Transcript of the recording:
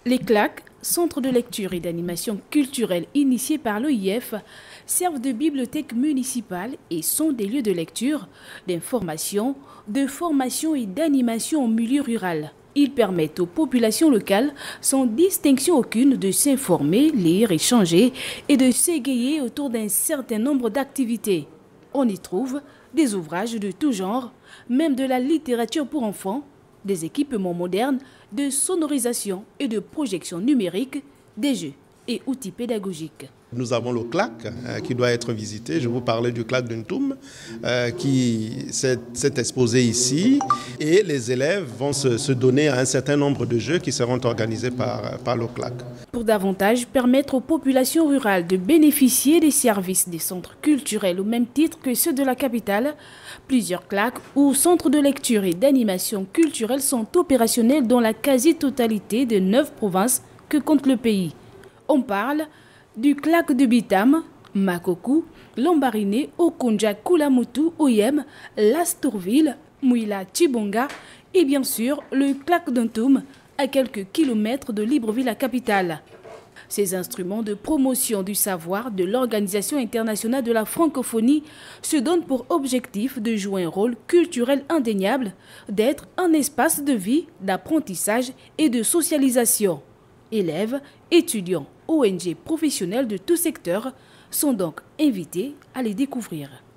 Les CLAC, centres de lecture et d'animation culturelle initiés par l'OIF, servent de bibliothèques municipales et sont des lieux de lecture, d'information, de formation et d'animation en milieu rural. Ils permettent aux populations locales, sans distinction aucune, de s'informer, lire, échanger et de s'égayer autour d'un certain nombre d'activités. On y trouve des ouvrages de tout genre, même de la littérature pour enfants, des équipements modernes, de sonorisation et de projection numérique, des jeux et outils pédagogiques. Nous avons le CLAC qui doit être visité. Je vous parlais du CLAC d'Untum qui s'est exposé ici et les élèves vont se donner à un certain nombre de jeux qui seront organisés par le CLAC. Pour davantage permettre aux populations rurales de bénéficier des services des centres culturels au même titre que ceux de la capitale, plusieurs CLAC ou centres de lecture et d'animation culturelle sont opérationnels dans la quasi-totalité des 9 provinces que compte le pays. On parle du CLAC de Bitam, Makoku, Lambaréné, Okonja, Kulamutu, Oyem, Lastourville, Mouila, Tchibonga et bien sûr le CLAC d'Untum à quelques kilomètres de Libreville, la capitale. Ces instruments de promotion du savoir de l'Organisation internationale de la francophonie se donnent pour objectif de jouer un rôle culturel indéniable, d'être un espace de vie, d'apprentissage et de socialisation. Élèves, étudiants, ONG professionnels de tout secteur sont donc invités à les découvrir.